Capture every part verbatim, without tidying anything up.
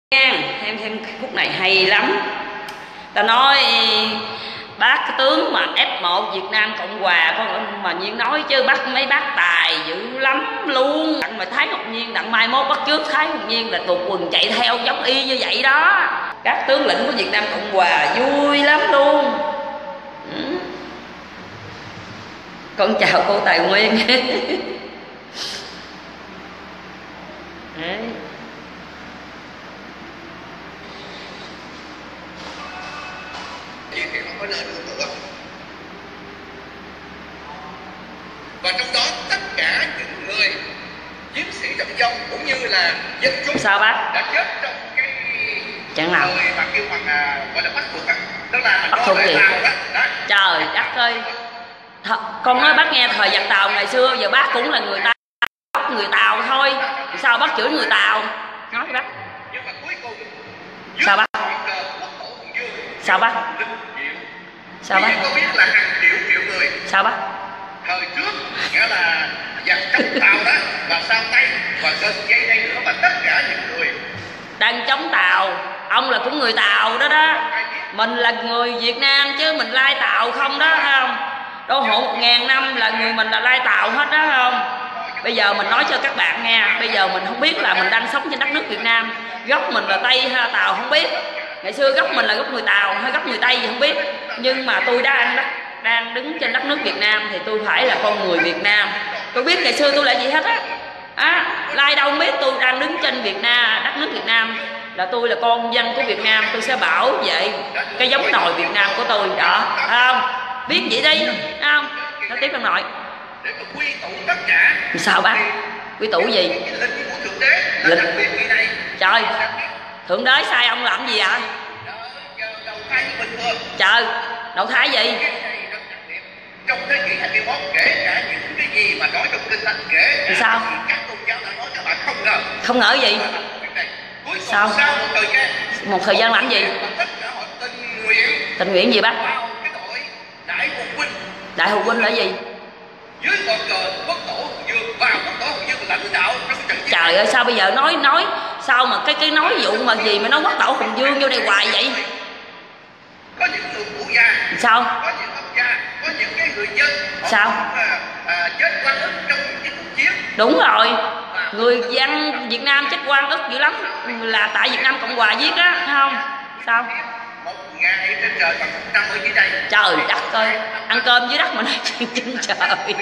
Thêm thêm khúc này hay lắm. Ta nói bác cái tướng mà ép một Việt Nam Cộng Hòa con mà Nhiên nói chứ bác mấy bác tài dữ lắm luôn. Đặng mà Thái Ngọc Nhiên đặng mai mốt bắt trước Thái Ngọc Nhiên là tuột quần chạy theo giống y như vậy đó. Các tướng lĩnh của Việt Nam Cộng Hòa vui lắm luôn. Ừ. Con chào cô Tài Nguyên. Đấy. Thì không có nơi nương tựa. Và trong đó tất cả những người chiến sĩ trọng dân cũng như là dân chúng sao bác đã chết trong cái chẳng nào người mà kêu bằng à, gọi là bắt buộc á, tức là bắt buộc gì đó, đó. Trời đất ơi, Th con nói bác nghe thời giặc Tàu ngày xưa giờ bác cũng là người ta bắt người Tàu thôi, sao bác chửi người Tàu nói bác. Nhưng mà cuối cùng sao bác sao bác sao bác có biết là hàng triệu triệu người sao bác thời trước nghĩa là giặc chống Tàu đó và sao tay và gần dây đây nữa mà tất cả những người đang chống Tàu, ông là cũng người Tàu đó đó, mình là người Việt Nam chứ mình lai Tàu không đó thấy không, đô hộ một ngàn năm là người mình là lai Tàu hết đó không. Bây giờ mình nói cho các bạn nghe, bây giờ mình không biết là mình đang sống trên đất nước Việt Nam, gốc mình là Tây hay Tàu không biết, ngày xưa gốc mình là gốc người Tàu hay gốc người Tây gì không biết, nhưng mà tôi đang đất đang đứng trên đất nước Việt Nam thì tôi phải là con người Việt Nam. Tôi biết ngày xưa tôi là gì hết á, à, lai đâu không biết, tôi đang đứng trên Việt Nam, đất nước Việt Nam là tôi là con dân của Việt Nam, tôi sẽ bảo vệ cái giống nòi Việt Nam của tôi đó, thấy không? Biết vậy đi, thấy không? Nói tiếp ông nội. Để mà quy tụ tất cả. Sao bác? Quy tụ gì? Lịch. Trời, Thượng Đế sai ông làm gì ạ? Trời, đầu thai gì? Trong thế kỷ hai mươi mốt kể cả những cái gì mà nói trong kinh thánh kể cả sao? Các tôn giáo đã nói cho bạn không ngờ. Không ngờ gì? Sao? Sau một thời gian, một thời gian làm gì? Tình nguyện. Tình nguyện gì bác? Cái tội Đại Hùng Huynh. Đại Hùng Huynh là gì? Dưới ngọn cờ Quốc Tổ Hùng Dương và Quốc Tổ Hùng Dương là lãnh đạo trong trận chiến. Trời ơi, sao bây giờ nói nói sao mà cái cái nói vụ mà gì mà nói Quốc Tổ Hùng Dương vô đây hoài vậy? Có những người phụ gia. Sao? Có những ông cha, có những cái người dân. Sao? À, à, chết oan ức trong những cuộc chiến. Đúng rồi. Người dân Việt Nam chết oan ức dữ lắm, là tại Việt Nam Cộng Hòa giết á, thấy không? Sao? Một ngày trên trời bằng một trăm ở dưới đây. Trời đất ơi, ăn cơm dưới đất mà nói chuyện trên trời.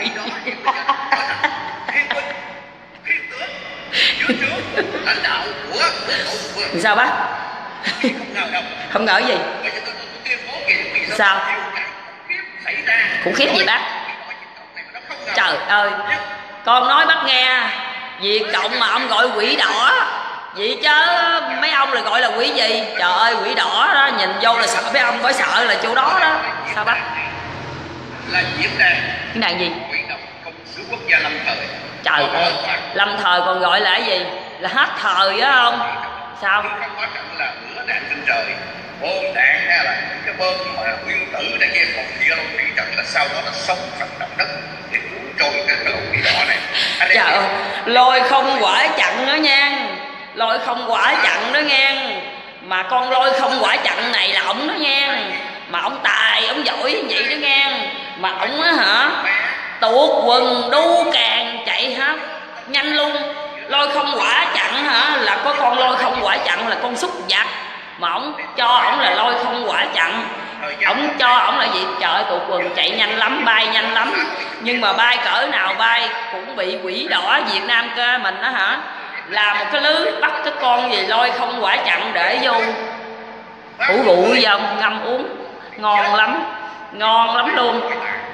Lãnh đạo của sao bác? Không ngờ gì? Sao? Khủng khiếp gì bác? Trời ơi, con nói bác nghe, Việt Cộng mà ông gọi quỷ đỏ vậy chứ mấy ông là gọi là quỷ gì? Trời ơi, quỷ đỏ đó, nhìn vô là sợ mấy ông, phải sợ là chỗ đó đó. Sao bác? Là diễn đàn. Cái đàn gì? Công xứ quốc gia lâm thời. Trời ơi, lâm thời còn gọi là cái gì? Là hết thời á không? Sao? Không có trận là lửa đạn trên trời, bom đạn hay là những cái bom mà nguyên tử để game còn kia đâu thủy trận là sau đó nó sống phần động đất để cuốn trôi cái cái lồng quỷ đỏ này. Anh trời ơi, lôi không quả chặn đó nha, lôi không quả chặn đó nha, mà con lôi không quả chặn này là ổng đó nha, mà ổng tài ổng giỏi vậy đó nha, mà ổng á hả tuột quần đu càng chạy hết nhanh luôn. Lôi không quả chặn hả là có con lôi không quả chặn là con súc vật, mà ổng cho ổng là lôi không quả chặn, ổng cho ổng là gì? Trời ơi, tụt quần chạy nhanh lắm, bay nhanh lắm, nhưng mà bay cỡ nào bay cũng bị quỷ đỏ Việt Nam cơ mình đó hả, làm một cái lưới bắt cái con gì lôi không quả chặn để vô ủ rượu dòng ngâm uống ngon lắm, ngon lắm luôn.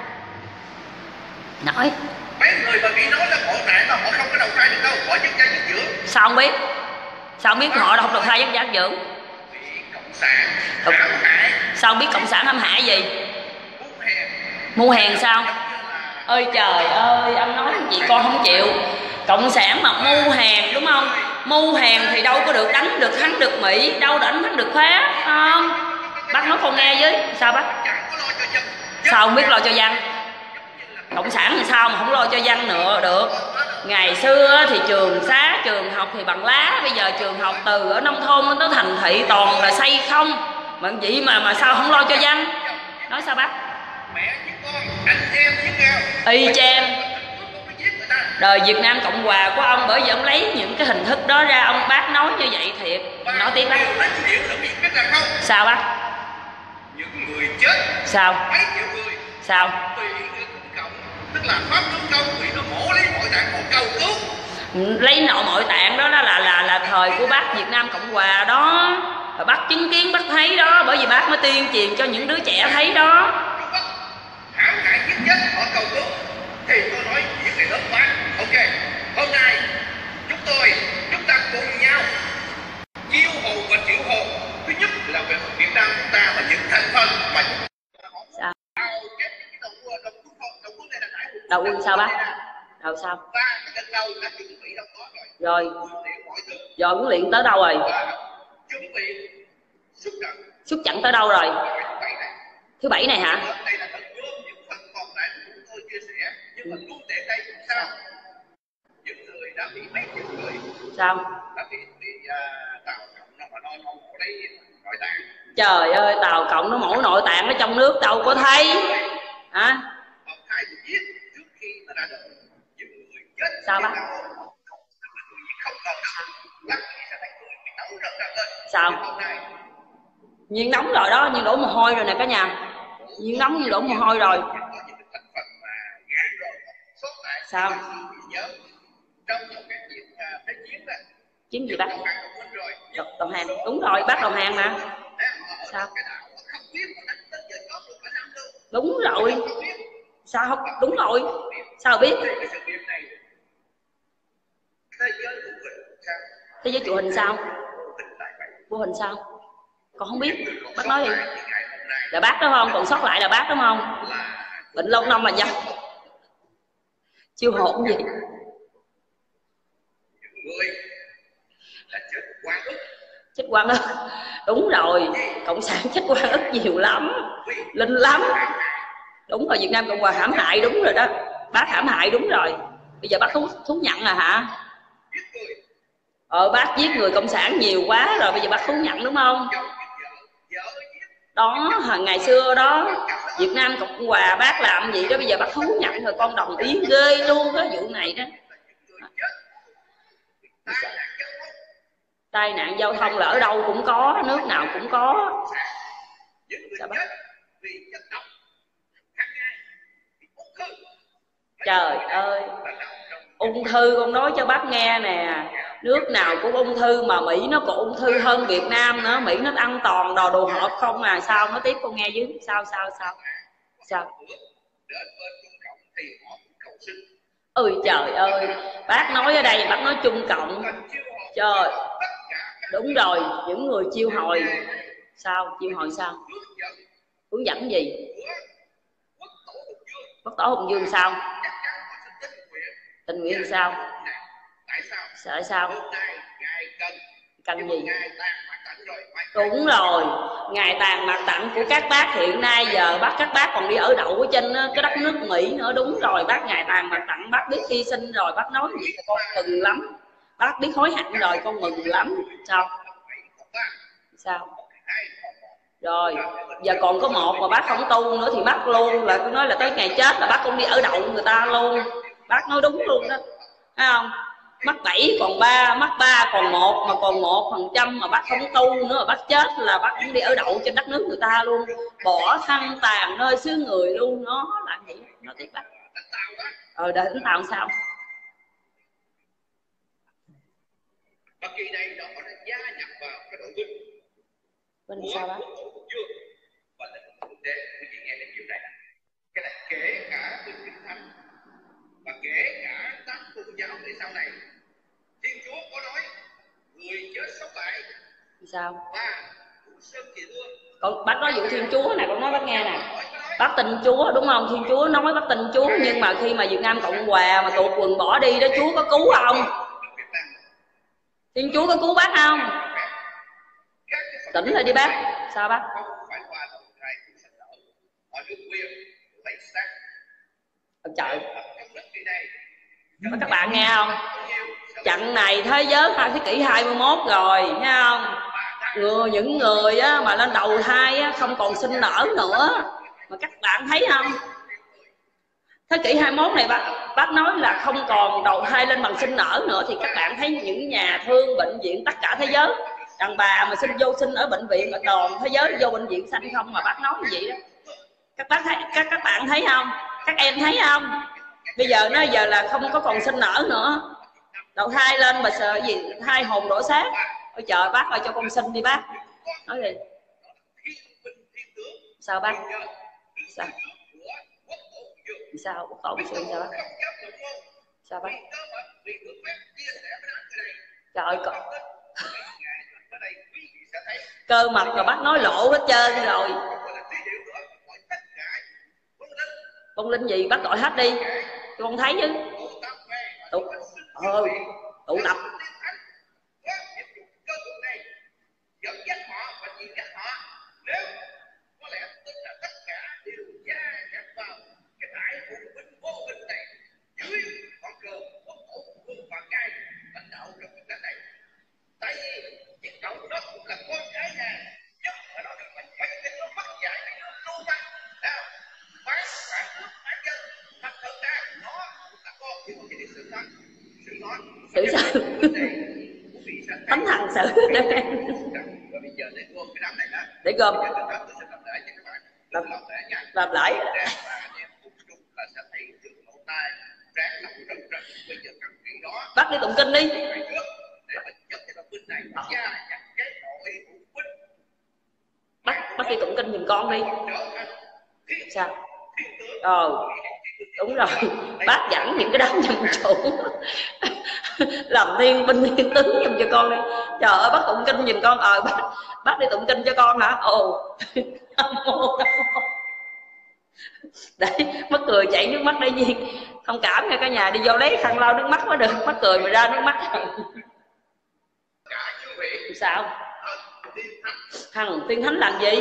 Nói mấy người mà bị nói là họ nạn mà họ không có đầu thai được đâu, họ dứt ra dứt dưỡng. Sao không biết? Sao không biết họ không đầu thai dứt ra dưỡng? Bị cộng sản hãm hại. Sao không biết cộng sản hãm hại gì? Mua hàng sao? Ơi trời ơi, anh nói gì con không chịu. Cộng sản mà mua hàng đúng không? Mua hàng thì đâu có được đánh được thắng được Mỹ, đâu đánh thắng được Pháp, không? Bác nói con nghe với. Sao bác? Sao không biết lo cho dân? Cộng sản thì sao mà không lo cho dân nữa được? Ngày xưa thì trường xá, trường học thì bằng lá, bây giờ trường học từ ở nông thôn tới thành thị toàn là xây không. Mà vậy mà mà sao không lo cho dân? Nói sao bác? Mẹ với con, anh em với nhau. Y chang. Đời Việt Nam Cộng Hòa của ông, bởi vì ông lấy những cái hình thức đó ra, ông bác nói như vậy thiệt. Nói tiếp bác. Sao bác? Những người chết. Sao? Mấy triệu người. Sao? Vì cộng, tức là pháp luân công vì nó mổ lấy mọi tạng một cầu cứu. Lấy nội mọi tạng đó, đó là là là thời của bác Việt Nam Cộng Hòa đó. Và bác chứng kiến, bác thấy đó, bởi vì bác mới tuyên truyền cho những đứa trẻ thấy đó. Hãm hại giết chết họ cầu cứu. Thì tôi nói những người lớn quá. Ok, hôm nay chúng tôi, chúng ta cùng nhau chiêu hồn và triệu hồn. Thứ nhất là về Việt Nam chúng ta và những thành phần mà chúng sao? Đầu quân sao bác? Đầu sao? Rồi. Rồi huấn luyện tới đâu rồi? Xuất trận tới đâu rồi? Thứ bảy này hả? Sao? Trời ơi, Tàu Cộng nó mổ nội tạng ở trong nước đâu có thấy hả? Sao bác? Sao? Nhiên nóng rồi đó, Nhiên đổ mồ hôi rồi nè cả nhà. Nhiên nóng, Nhiên đổ mồ hôi rồi. Sao? Chiến gì bác? Đồng hàng, đúng rồi, bác đồng hàng mà. Sao? Đúng rồi. Sao không? Đúng rồi. Sao biết? Thế giới chụp hình sao? Vô hình sao? Con không biết. Bác nói đi. Là bác đúng không? Còn sót lại là bác đúng không? Bệnh lâu năm mà dâm. Chiêu hồn gì? Chết quan ức. Đúng rồi, cộng sản chết quan ức nhiều lắm, linh lắm. Đúng rồi, Việt Nam Cộng Hòa hãm hại, đúng rồi đó. Bác hãm hại đúng rồi. Bây giờ bác thú, thú nhận rồi hả? Ờ, bác giết người cộng sản nhiều quá rồi, bây giờ bác thú nhận đúng không? Đó, ngày xưa đó Việt Nam Cộng Hòa bác làm gì đó, bây giờ bác thú nhận rồi, con đồng ý ghê luôn cái vụ này đó. Tai nạn giao thông là ở đâu cũng có, nước nào cũng có. Sao bác? Trời ơi, ung thư con nói cho bác nghe nè, nước nào cũng ung thư mà Mỹ nó còn ung thư hơn Việt Nam nữa. Mỹ nó ăn toàn đồ đồ hộp không à. Sao nó tiếp con nghe dưới? Sao sao sao? Sao? Ôi trời ơi, bác nói ở đây bác nói Trung Cộng. Trời, đúng rồi, những người chiêu hồi. Sao? Chiêu hồi sao? Hướng dẫn gì? Quốc tổ Hùng Dương sao? Tình nguyện sao? Sợ sao? Cần gì? Đúng rồi, ngày tàn mặt tặng của các bác hiện nay giờ bác các bác còn đi ở đậu ở trên cái đất nước Mỹ nữa. Đúng rồi, bác ngày tàn mặt tặng, bác biết hy sinh rồi, bác nói gì là con mừng lắm. Bác biết hối hận rồi, con mừng lắm. Sao? Sao? Rồi, giờ còn có một mà bác không tu nữa thì bác luôn là cứ nói là tới ngày chết là bác cũng đi ở đậu người ta luôn. Bác nói đúng luôn đó, thấy không? Mắc bảy còn ba, mắc ba còn một, mà còn một phần trăm mà bác không tu nữa mà bác chết là bác cũng đi ở đậu trên đất nước người ta luôn, bỏ thân tàn nơi xứ người luôn. Nó là gì? Nó tiếp bác. Ờ, để đánh tàu sao? Bên sao bác? Cái này kể cả bên Kinh Thánh và kể cả các tôn giáo về sau này, Thiên Chúa có nói người chết sống lại. Sao? Và Sơn Kỳ Thương. Còn bác nói vụ Thiên Chúa này, con nói bác nghe nè. Bác tin Chúa đúng không? Thiên Chúa nói bác tin Chúa, nhưng mà khi mà Việt Nam Cộng Hòa mà tụt quần bỏ đi đó, Chúa có cứu không? Thiên Chúa có cứu bác không? Tỉnh lại đi bác. Sao bác? Trời. Mà các bạn nghe không? Trận này thế giới hai thế kỷ hai mươi mốt rồi, thấy không? Người, những người á, mà lên đầu thai á, không còn sinh nở nữa. Mà các bạn thấy không? Thế kỷ hai mươi mốt này bác, bác nói là không còn đầu thai lên bằng sinh nở nữa. Thì các bạn thấy những nhà thương, bệnh viện, tất cả thế giới, đàn bà mà sinh vô sinh ở bệnh viện, ở toàn thế giới vô bệnh viện sanh không, mà bác nói như vậy đó. Các bác thấy, các các bạn thấy không? Các em thấy không? Bây giờ nó giờ là không có còn sinh nở nữa, đầu thai lên mà sợ gì, hai hồn đổ xác. Ôi trời bác ơi, cho con sinh đi bác. Nói gì? Sao bác? Sao? Sao? Có ông sinh sao bác? Sao bác? Trời ơi, con... cơ mật mà bác nói lộ hết trơn rồi. Con linh gì bác gọi hết đi cho con thấy chứ. Tụ ơi, tụ tập dẫn dắt họ và dìu dắt họ. Nếu có lẽ tức là tất cả đều gia nhập vào cái đại hùng binh vô hình này dưới con cờ quốc tổ vương Hoàng Cai lãnh đạo trong cuộc đánh này. Tại vì chiếc cậu đó cũng là con gái nhà, nhất mà nó được mình phải cái nó bắt dạy cái nó lưu văn nào bán phản nước phản dân thật thật ra nó cũng là con nhưng mà cái sự đó sự nói sự sao tấm thằng sự bây giờ để gom cái đám này đó, để gom làm làm lại bắt đi tụng kinh đi, bắt bắt đi tụng kinh giùm con đi. Sao? Ờ đúng rồi, bác dẫn những cái đám dân chủ làm thiên binh thiên tướng giùm cho con đi. Trời ơi bác tụng kinh giùm con. Ờ bác, bác đi tụng kinh cho con hả? Ồ đấy, mắc cười chảy nước mắt đây Nhiên. Thông cảm nha cả nhà, đi vô lấy khăn lau nước mắt mới được, mắc cười mà ra nước mắt. Sao? Thằng tiên thánh làm gì?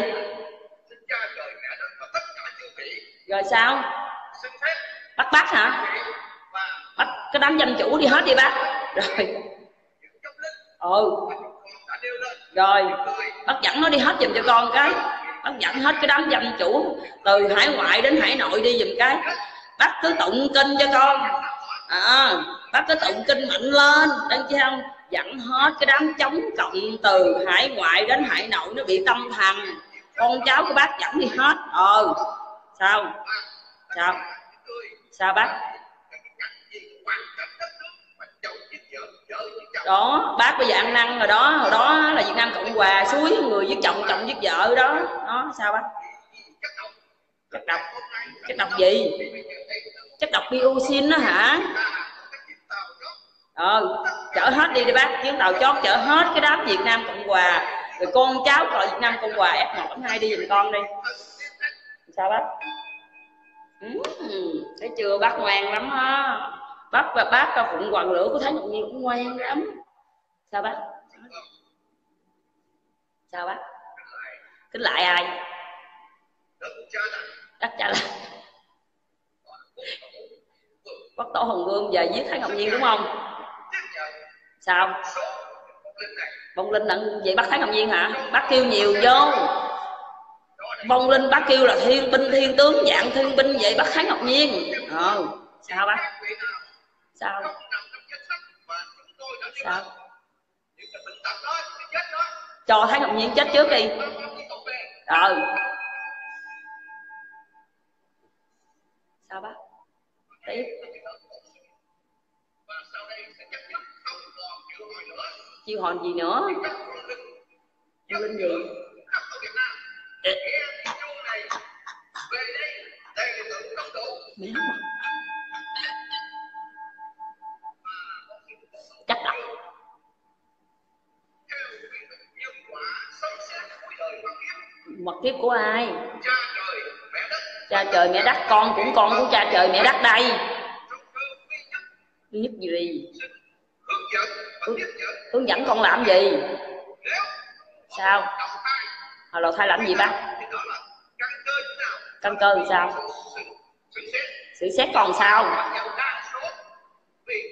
Rồi sao? Bắt bắt hả? Bắt cái đám dân chủ đi hết đi bác. Rồi ừ rồi bác dẫn nó đi hết giùm cho con cái. Bác dẫn hết cái đám dân chủ từ hải ngoại đến hải nội đi giùm cái. Bác cứ tụng kinh cho con à, bác cứ tụng kinh mạnh lên đang chứ không, dẫn hết cái đám chống cộng từ hải ngoại đến hải nội nó bị tâm thần. Con cháu của bác dẫn đi hết. Ờ sao? Sao? Sao bác? Đó bác bây giờ ăn năn rồi đó. Hồi đó là Việt Nam Cộng Hòa suối người với chồng, chồng với vợ đó. Đó sao bác? Chất độc. Chất độc gì? Chất độc dioxin đó hả? Ờ chở hết đi đi bác, chuyến tàu chót chở hết cái đám Việt Nam Cộng Hòa rồi con cháu cõi Việt Nam Cộng Hòa ép một ép hai đi giùm con đi. Sao bác? Ừ, thấy chưa bác ngoan lắm á. Bác và bác Phụng Hoàng Lửa của Thái Ngọc Nhiên cũng ngoan lắm. Sao bác? Sao bác? Kính lại ai? Đất trả lại. Quốc tổ Hùng Vương giờ giết Thái Ngọc Nhiên đúng không? Sao? Vong linh nặng vậy bắt Thái Ngọc Nhiên hả? Bác kêu nhiều vô. Vong linh bác kêu là thiên binh thiên tướng dạng thiên binh vậy bắt Thái Ngọc Nhiên. Ờ sao bác? Sao? Sao? Cho Thái Ngọc Nhiên chết trước đi. Ờ sao bác? Tiếp. Chiêu hồn gì nữa? Chiêu linh gì? Méo mà. Chắc độc. Mật kiếp của ai? Cha trời mẹ đất, con cũng con của cha trời mẹ đất đây. Nhất gì đi? Hướng, hướng dẫn con làm gì? Sao? Hồi đầu thai làm gì bác? Căn cơ thì sao? Sự xét còn sao?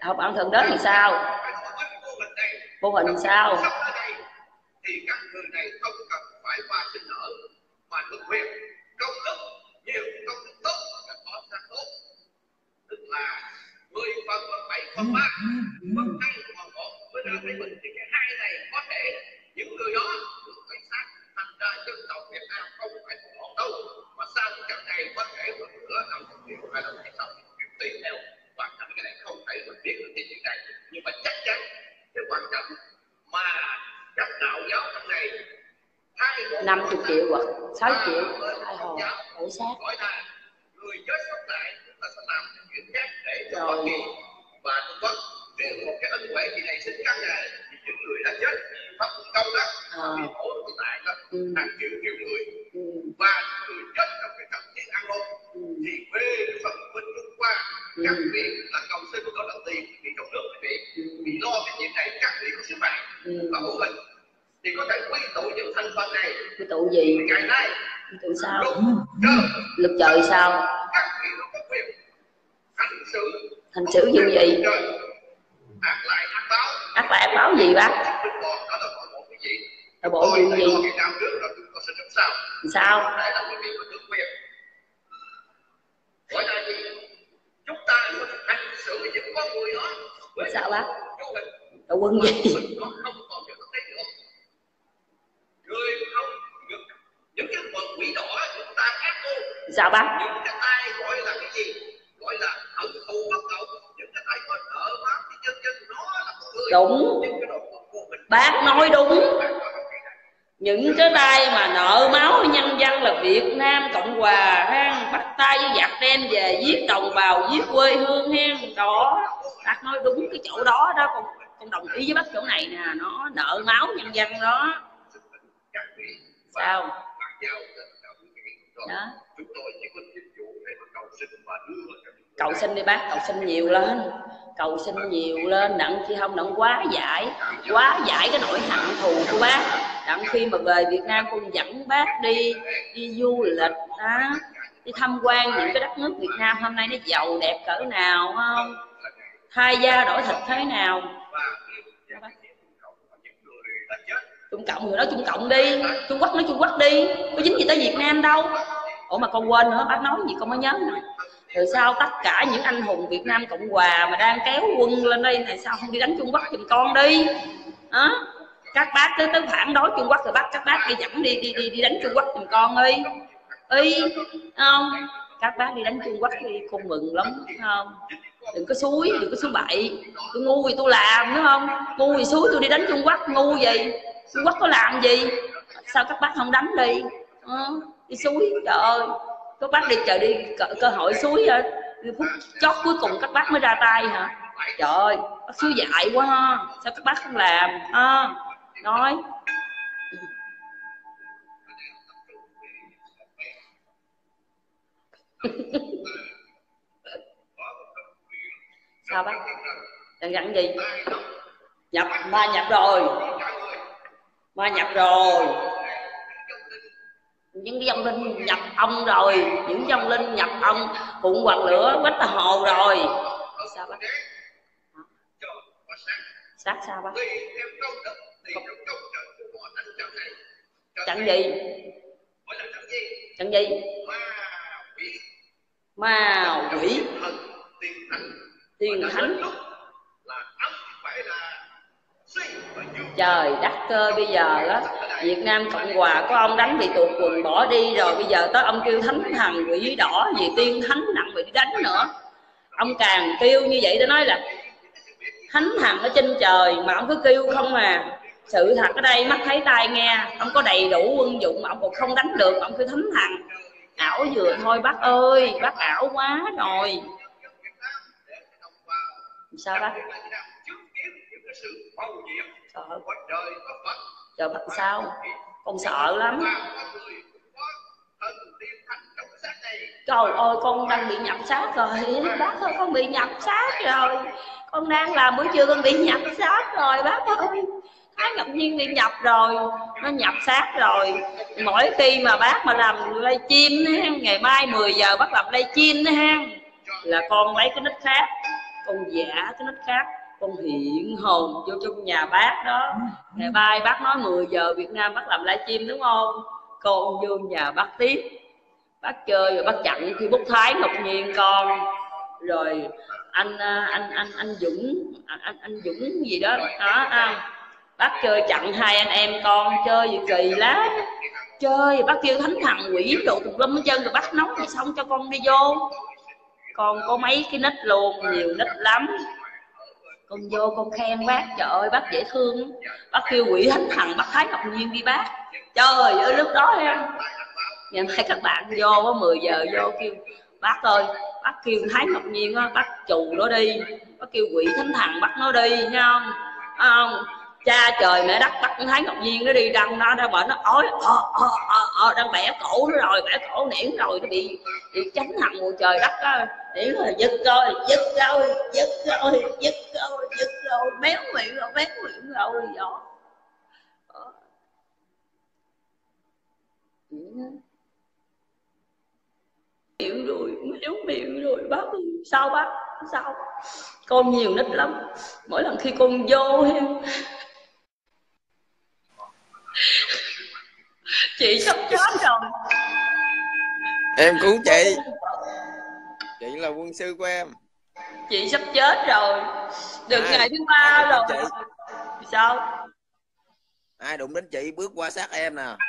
Không, ông thượng đến thì sao? Vô hình sao? Thì các người này không cần phải qua sinh nở mà được quyền công đức nhiều, công đức tốt và có sản tốt, tức là mười phần và bảy phần ba phần hai phần một mới ra thấy mình. Thì cái hai này có thể những người đó được phải xác thành ra dân tộc Việt Nam không phải một đâu, mà sau trận này có thể một nửa năm triệu hay là một năm triệu tùy theo hoàn cảnh. Cái này không thể mình biết được cái chuyện này, nhưng mà chắc chắn cái quan trọng mà các đạo giáo trong này năm mươi triệu hoặc sáu triệu hai hồ đổi xác. Người chết sống lại chúng ta sẽ làm chuyện khác để cho Hoa Kỳ và Trung Quốc riêng một cái ân huệ thì này sinh căn này thì những người đã chết pháp công đó bị khổ tồn tại đó hàng triệu triệu người và người chết trong cái trận chiến An Môn thì về phần bên Trung Hoa các vị là cầu xin có đầu tiên thì trong nước quý vị bị lo cái chuyện này các vị có sứ mạng và hữu hình thì có thể quy tụ những thành phần này. Quy tụ gì? Ngày nay quy tụ sao? Lực trời sao? Các vị có quyền hành xử hành xử như gì? Ác lại ác báo. Ác lại ác báo gì bác? Là bộ gì gì? Sao? Gọi là gì? Chúng ta hành xử với những con người đó. Sao bác? Là quân gì? Người không những cái phần quỷ đỏ chúng ta ác cô. Sao bác? Những cái tay gọi là cái gì? Gọi là hận thù bất cộng. Những cái tay có nợ báo thì chân chân nó là con người. Đúng. Bác nói đúng. Những cái tay mà nợ máu nhân dân là Việt Nam Cộng Hòa ha, bắt tay với giặc đem về giết đồng bào, giết quê hương ha. Đó, bác nói đúng cái chỗ đó đó, con con đồng ý với bác chỗ này nè, nó nợ máu nhân dân đó. Sao? Đó. Cầu xin đi bác, cầu xin nhiều lên, cầu xin nhiều lên, đặng khi không đặng quá giải, quá giải cái nỗi hận thù của bác. Đặng khi mà về Việt Nam con dẫn bác đi đi du lịch đó, đi tham quan những cái đất nước Việt Nam hôm nay nó giàu đẹp cỡ nào không, thay da đổi thịt thế nào. Trung Cộng người nói Trung Cộng đi, Trung Quốc nói Trung Quốc đi, có dính gì tới Việt Nam đâu. Ủa mà con quên nữa, bác nói gì con mới nhớ nè. Từ sao tất cả những anh hùng Việt Nam Cộng Hòa mà đang kéo quân lên đây này sao không đi đánh Trung Quốc giùm con đi? Đó. Các bác tới tới phản đối Trung Quốc rồi bác các bác đi dẫn đi đi đi đi đánh Trung Quốc giùm con đi. Y không? Các bác đi đánh Trung Quốc đi, con mừng lắm không? Đừng có suối, đừng có suối bậy. Tôi ngu thì tôi làm đúng không? Ngu thì suối tôi đi đánh Trung Quốc, ngu gì? Trung Quốc có làm gì? Sao các bác không đánh đi? Ừ, đi suối, trời ơi. Các bác đi chờ đi cơ, cơ hội suối phút chót cuối cùng các bác mới ra tay hả? Trời ơi, bác suối dại quá ha. Sao các bác không làm? À, nói. Sao bác? Đang dặn gì? Nhập, ma nhập rồi. Ma nhập rồi. Những dòng linh nhập ông rồi, những dòng linh nhập ông phụng hoàng lửa quách tà hồ rồi. Sao bác? Sát sao bác? Trận gì? Trận gì? Ma quỷ tiên thánh. Trời đất cơ, bây giờ á Việt Nam Cộng Hòa có ông đánh bị tuột quần bỏ đi rồi, bây giờ tới ông kêu thánh thần quỷ đỏ gì tiên thánh nặng bị đi đánh nữa. Ông càng kêu như vậy để nói là thánh thần ở trên trời mà ông cứ kêu không à. Sự thật ở đây mắt thấy tai nghe, ông có đầy đủ quân dụng mà ông còn không đánh được, ông kêu thánh thần. Ảo vừa thôi bác ơi, bác ảo quá rồi. Sao bác? Sợ. Trời bác sao? Con sợ lắm. Trời ơi, con đang bị nhập sát rồi. Bác ơi, con bị nhập sát rồi. Con đang làm buổi trưa con bị nhập sát rồi bác ơi. Thái Ngọc Nhiên bị nhập rồi, nó nhập sát rồi. Mỗi khi mà bác mà làm livestream, ngày mai mười giờ bác làm livestream ha, là con lấy cái nick khác, con giả cái nít khác, con hiện hồn vô trong nhà bác đó. Ngày mai bác nói mười giờ Việt Nam bác làm livestream đúng không, con vô nhà bác tiếp, bác chơi rồi bác chặn khi bút Thái Ngọc Nhiên con, rồi anh anh anh anh Dũng anh anh, anh Dũng gì đó đó à, bác chơi chặn hai anh em con chơi gì kỳ lắm, chơi bác kêu thánh thần quỷ độ tùm lum hết trơn, rồi bác nấu thì xong cho con đi vô. Con có mấy cái nick luôn, nhiều nick lắm, con vô con khen bác, trời ơi bác dễ thương, bác kêu quỷ thánh thần bác Thái Ngọc Nhiên đi bác. Trời ơi lúc đó em ngày mai các bạn vô có mười giờ vô kêu bác ơi, bác kêu Thái Ngọc Nhiên á, bác trù nó đi, bác kêu quỷ thánh thần bắt nó đi nha không, không cha trời mẹ đất bắt Thái Ngọc Nhiên nó đi, đăng nó đã bệnh nó ói ờ, ờ, ờ, ờ, đang bẻ cổ nó rồi, bẻ cổ nẻn rồi, nó bị bị chánh hằng mùa trời đất á, nẻn rồi giật rồi giật rồi giật rồi giật rồi giật rồi méo miệng rồi méo miệng rồi đó. Miệng rồi méo miệng rồi bác ơi. Sao bác sao con nhiều nít lắm, mỗi lần khi con vô em chị sắp chết rồi. Em cũng chị chị là quân sư của em, chị sắp chết rồi, được ai, ngày thứ ba rồi chị. sao Ai đụng đến chị bước qua sát em nè.